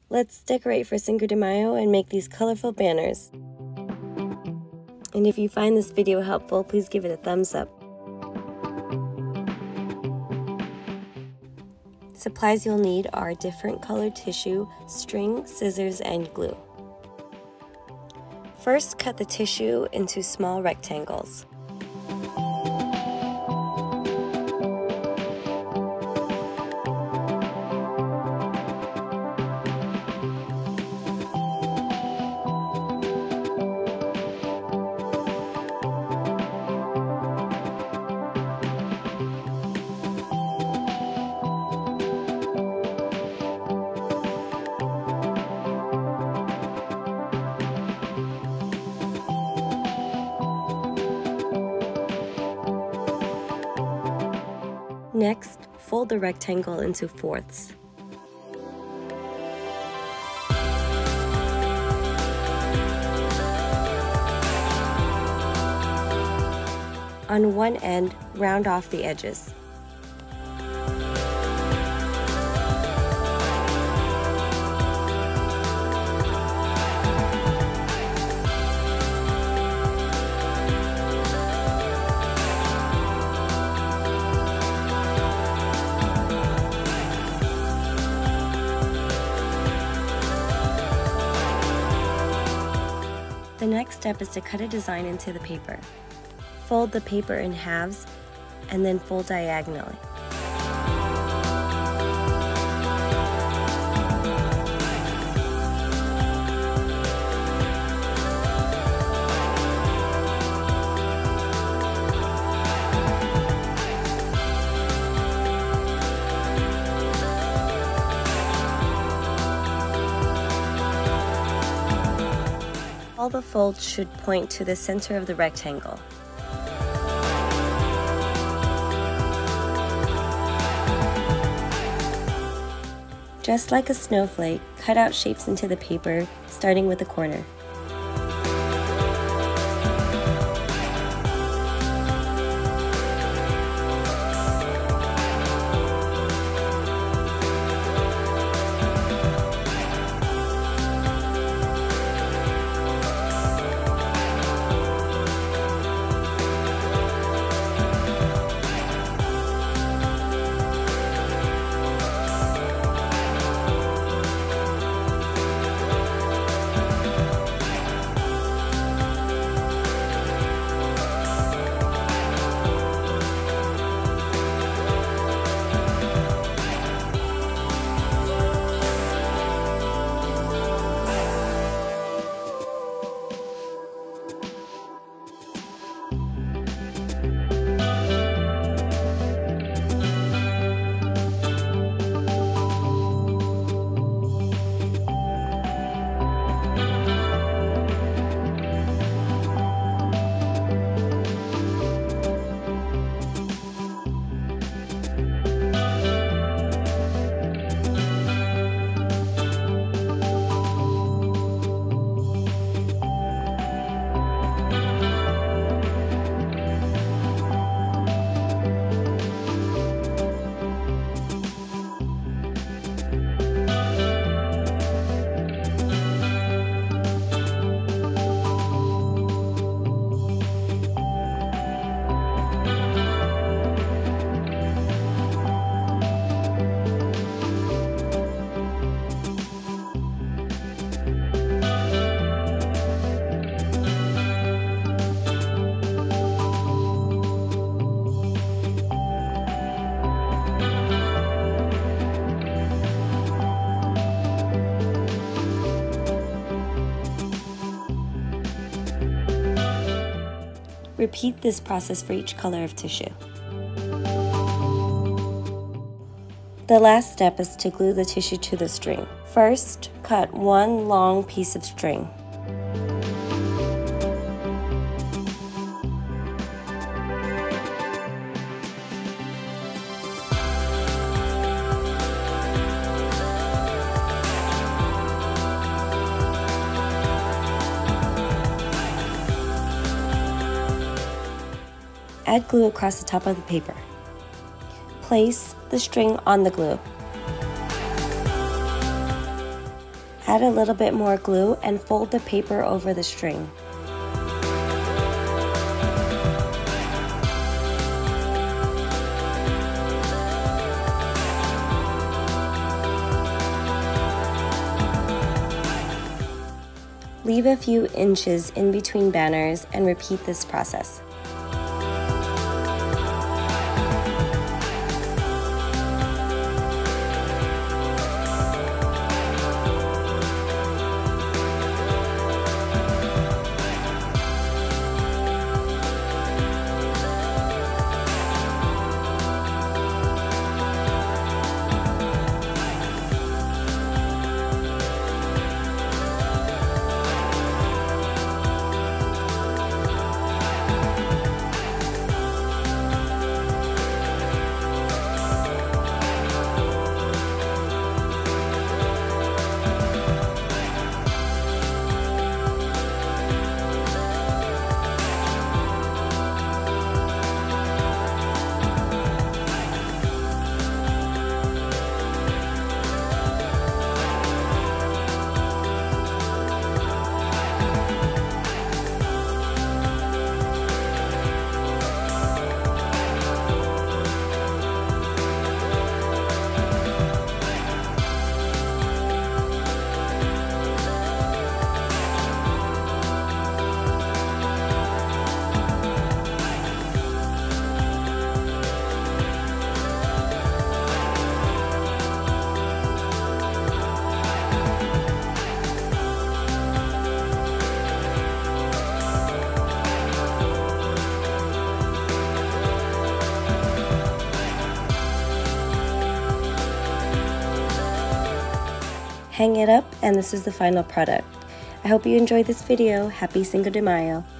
Let's decorate for Cinco de Mayo and make these colorful banners. And if you find this video helpful, please give it a thumbs up. Supplies you'll need are different colored tissue, string, scissors, and glue. First, cut the tissue into small rectangles. Next, fold the rectangle into fourths. On one end, round off the edges. The next step is to cut a design into the paper. Fold the paper in halves and then fold diagonally. All the folds should point to the center of the rectangle. Just like a snowflake, cut out shapes into the paper, starting with the corner. Repeat this process for each color of tissue. The last step is to glue the tissue to the string. First, cut one long piece of string. Add glue across the top of the paper. Place the string on the glue. Add a little bit more glue and fold the paper over the string. Leave a few inches in between banners and repeat this process. Hang it up, and this is the final product. I hope you enjoyed this video. Happy Cinco de Mayo.